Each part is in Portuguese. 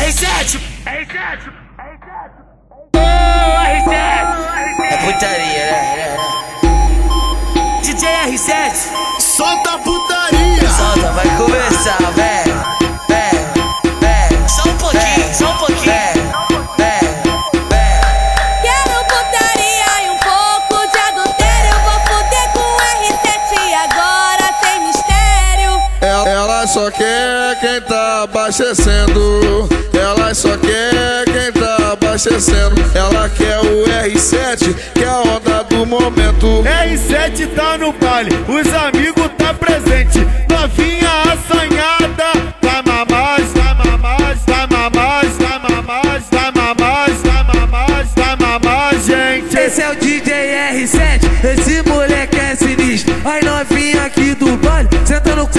R7. Ô, R7. É putaria, né? DJ R7. Solta a putaria. Solta, vai começar, velho. Só um pouquinho, só um pouquinho. Quero putaria e um pouco de adultério. Eu vou foder com R7 e agora sem mistério. Ela só quer quem tá abastecendo. Ela só quer quem tá abastecendo. Ela quer o R7, que é a onda do momento. R7 tá no baile, os amigos tá presente. Novinha assanhada, vai mamar, vai mamar, vai mamar, vai mamar, vai mamar, vai mamar, vai mamar, gente. Esse é o DJ R7, esse moleque é sinistro. Ai, novinha aqui do baile, senta no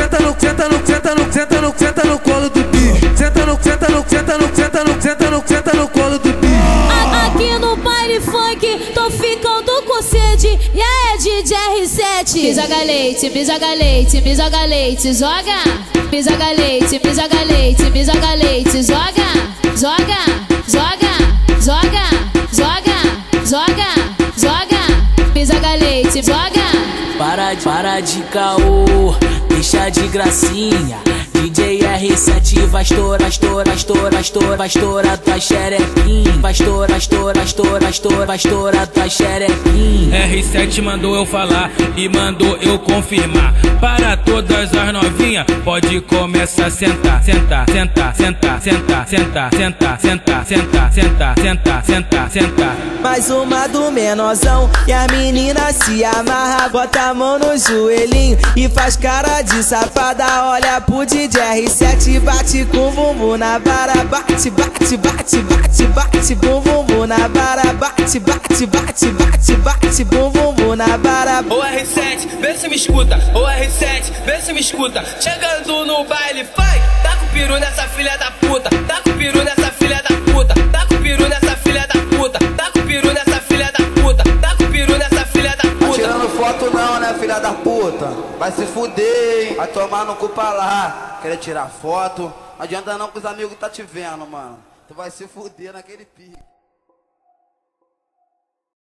colo do bicho. Senta no colo do bicho. Aqui no baile funk, tô ficando com sede. E aí, DJ R7? Me joga leite, me joga leite, me joga leite, joga. Me joga leite, me joga leite, me joga leite, joga. Joga, joga, joga, joga, joga, joga. Me joga leite, joga. Para de caô, deixa de gracinha. DJ R7 vai estourar, vai estourar tua xerequinha. Vai estourar tua xerequinha. R7 mandou eu falar e mandou eu confirmar. Para todas as novinhas, pode começar a sentar. Senta. Mais uma do menorzão e a menina se amarra. Bota a mão no joelhinho e faz cara de safada. Olha pro DJ R7, bate com bumbum na vara. Bate, bumbum na vara. Bate, bumbum na vara. Ô R7, vê se me escuta. Ô R7, vê se me escuta. Chegando no baile, vai. Tá com peru nessa filha da puta. Tá com peru nessa filha da puta. Tá com peru nessa filha da puta. Tá com peru nessa filha da puta. Tá com peru nessa filha da puta. Tá tirando foto não, né, filha da puta? Vai se fuder, hein? Vai tomar no cu pra lá. Querer tirar foto. Não adianta não que os amigos tá te vendo, mano. Tu vai se fuder naquele pique.